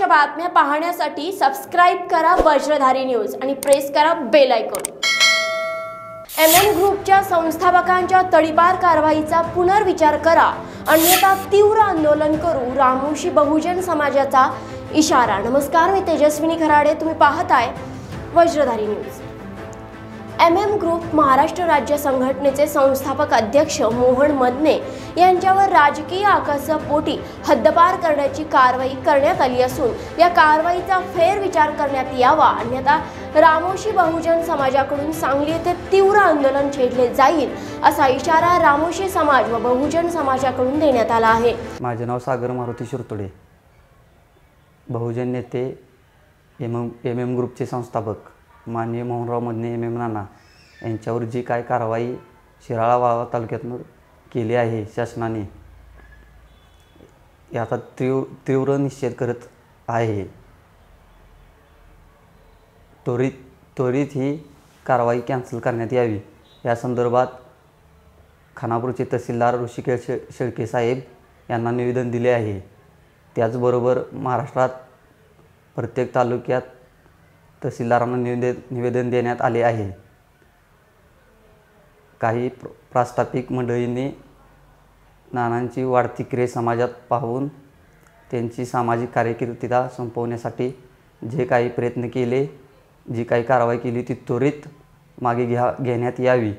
बातम्या पाहण्यासाठी सबस्क्राइब करा वज्रधारी न्यूज आणि प्रेस करा बेल आयकॉन। MM ग्रुपच्या संस्थापकांच्या तडीपार कारवाईचा पुनर्विचार करा, अन्यथा तीव्र आंदोलन करू, रामोशी बहुजन समाजाचा इशारा। नमस्कार, मी तेजस्विनी खराडे, तुम्ही पाहताय Vajradhari news. MM group Maharashtra राज्य संघटनेचे संस्थापक अध्यक्ष मोहन मदने यांच्यावर राजकीय आकसापोटी हद्दपार करण्याची कारवाई करण्यात आली असून या कारवाईचा फेरविचार करण्यात यावा, अन्यथा रामोशी बहुजन समाजाकडून सांगली येथे तीव्र आंदोलन छेडले जाईल असा इशारा रामोशी समाज व बहुजन समाजाकडून देण्यात आला आहे। माझे नाव सागर मारुती शिरतोडे, बहुजन नेते MM ग्रुपचे संस्थापक माननीय मोहनराव मदने MM नाना यांच्यावर जी काय कारवाई शिराळा वाळवा तालुक्यातून केली आहे शासनाने, याचा तीव्र निषेध करत आहे। त्वरित ही कारवाई कॅन्सल करण्यात यावी, या संदर्भात खानापूरचे तहसीलदार ऋषिकेश शेळके साहेब यांना निवेदन दिले आहे। त्याचबरोबर महाराष्ट्रात प्रत्येक तालुक्यात तहसीलदारांना निवेदन देण्यात आले आहे। काही प्रास्ताविक मंडळींनी नानांची वाढती क्रेज समाजात पाहून त्यांची सामाजिक कार्यकिर्दीता संपवण्यासाठी जे काही प्रयत्न केले, जी काही कारवाई केली ती त्वरित मागे घेण्यात यावी,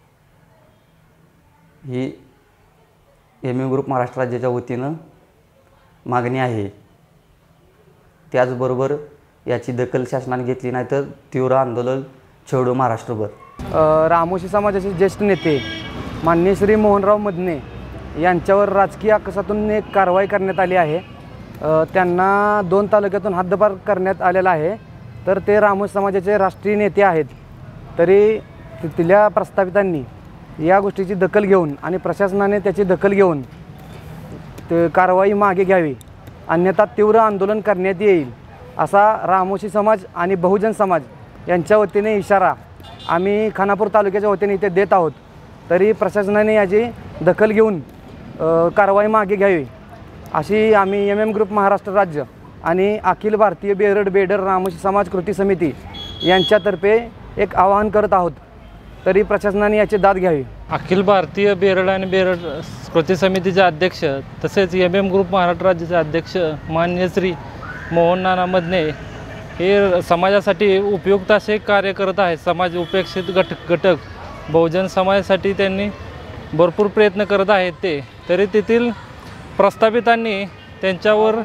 ही MM ग्रुप महाराष्ट्र राज्याच्या वतीनं मागणी आहे। त्याचबरोबर याची दखल शासनाने घेतली नाही तर तीव्र आंदोलन छेडू महाराष्ट्रभर। रामोशी समाजाचे ज्येष्ठ नेते माननीय श्री मोहनराव मदने यांच्यावर राजकीय आकसातून एक कारवाई करण्यात आली आहे। त्यांना 2 तालुक्यातून हद्दपार करण्यात आलेला आहे। तर ते रामोशी समाजाचे राष्ट्रीय नेते आहेत, तरी तिथल्या प्रस्थापितांनी या गोष्टीची दखल घेऊन आणि प्रशासनाने त्याची दखल घेऊन ते कारवाई मागे घ्यावी, अन्यथा तीव्र आंदोलन करण्यात येईल असा रामोशी समाज आणि बहुजन समाज यांच्या वतीने इशारा आम्ही खानापूर तालुक्याच्या वतीने इथे देत आहोत। तरी प्रशासनाने याची दखल घेऊन कारवाई मागे घ्यावी अशी आम्ही MM ग्रुप महाराष्ट्र राज्य आणि अखिल भारतीय बेडर रामोशी समाज कृती समिती यांच्यातर्फे एक आवाहन करत आहोत। तरी प्रशासनाने याची दाद घ्यावी। अखिल भारतीय बेरड आणि बेरड कृती समितीचे अध्यक्ष तसेच MM ग्रुप महाराष्ट्र राज्याचे अध्यक्ष माननीय श्री मोहन नाना मदने हे समाजासाठी उपयुक्त असे कार्य करत आहेत। समाज उपेक्षित घटक बहुजन समाजासाठी त्यांनी भरपूर प्रयत्न करत आहेत। तरी तेथील प्रस्थापितांनी त्यांच्यावर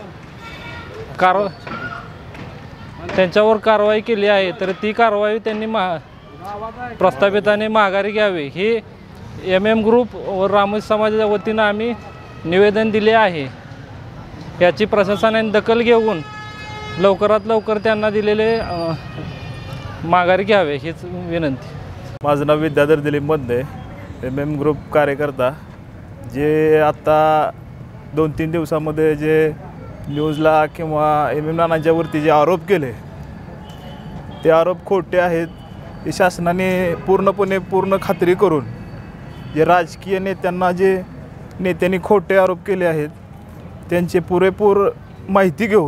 कारवाई केली आहे, तर ती कारवाई त्यांनी प्रस्थापितांनी माघारी घ्यावी, ही MM ग्रुप व रामोशी समाजाच्या वतीनं आम्ही निवेदन दिले आहे। याची प्रशासनाने दखल घेऊन लवकरात लवकर त्यांना दिलेले माघारी घ्यावे हीच विनंती। माझं नाव विद्याधर दिलीप मदने, MM ग्रुप कार्यकर्ता। जे आता 2-3 दिवसामध्ये जे न्यूजला किंवा MM नानांच्यावरती जे आरोप केले ते आरोप खोटे आहेत, हे शासनाने पूर्ण खात्री करून जे राजकीय नेत्यांनी खोटे आरोप केले आहेत त्यांचे पुरेपूर माहिती घेऊन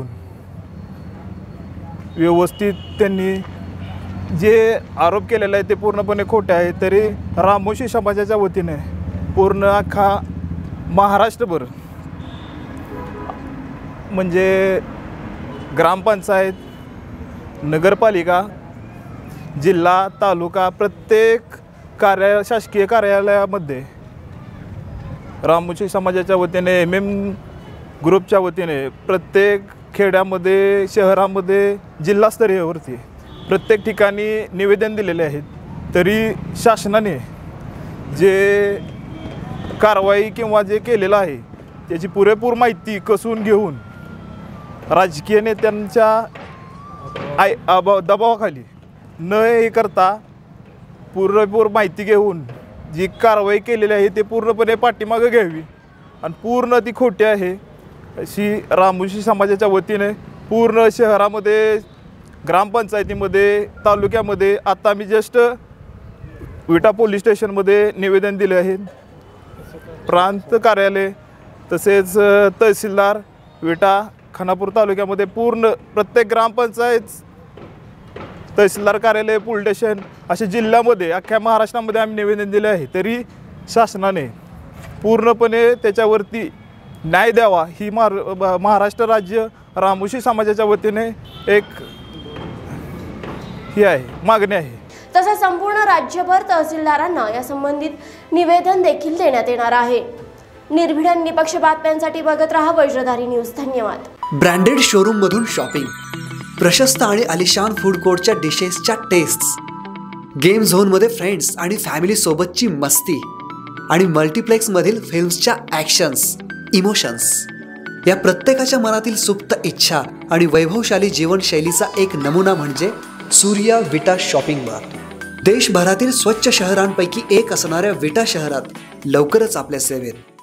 व्यवस्थित त्यांनी जे आरोप केलेले आहे ते पूर्णपणे खोटे आहे। तरी रामोशी समाजाच्या वतीने पूर्ण अख्खा महाराष्ट्रभर म्हणजे ग्रामपंचायत, नगरपालिका, जिल्हा, तालुका प्रत्येक शासकीय कार्यालयामध्ये रामोशी समाजाच्या वतीने MM ग्रुपच्या वतीने प्रत्येक खेड्यामध्ये, शहरामध्ये, जिल्हास्तरीयवरती प्रत्येक ठिकाणी निवेदन दिलेले आहेत। तरी शासनाने जे कारवाई किंवा जे केलेलं आहे त्याची पुरेपूर माहिती कसून घेऊन राजकीय नेत्यांच्या दबावाखाली न हे करता पुरेपूर माहिती घेऊन जी कारवाई केलेली आहे ते पूर्णपणे पाठीमागे घ्यावी आणि पूर्ण ती खोटी आहे अशी रामोशी समाजाच्या वतीने पूर्ण शहरामध्ये, ग्रामपंचायतीमध्ये, तालुक्यामध्ये आता आम्ही जस्ट विटा पोलीस स्टेशनमध्ये निवेदन दिले आहे। प्रांत कार्यालय तसेच तहसीलदार विटा खानापूर तालुक्यामध्ये पूर्ण प्रत्येक ग्रामपंचायत, तहसीलदार कार्यालय, पोलीस स्टेशन अशा जिल्ह्यामध्ये अख्ख्या महाराष्ट्रामध्ये आम्ही निवेदन दिले आहे, तरी शासनाने पूर्णपणे त्याच्यावरती न्याय द्यावा ही महाराष्ट्र राज्य रामोशी समाजाच्या वतीने एक ही आहे मागणी आहे. तसेच संपूर्ण राज्यभर तहसीलदारांना या संबंधित निवेदन देखील देण्यात येणार आहे. निर्भीड आणि निपक्ष बातम्यांसाठी बघत रहा वज्रधारी न्यूज. धन्यवाद. ब्रँडेड शोरूम मधून शॉपिंग, प्रशस्त आणि आलिशान फूड कोर्टच्या डिशेसच्या टेस्ट्स, गेम झोन मध्ये फ्रेंड्स आणि फॅमिली सोबतची मस्ती आणि मल्टिप्लेक्स मधील फिल्म्सच्या ॲक्शन्स, इमोशन्स, या प्रत्येकाच्या मनातील सुप्त इच्छा आणि वैभवशाली जीवनशैलीचा एक नमुना म्हणजे सूर्या विटा शॉपिंग मार्ट. देशभरातील स्वच्छ शहरांपैकी एक असणाऱ्या विटा शहरात लवकरच आपल्या सेवेत.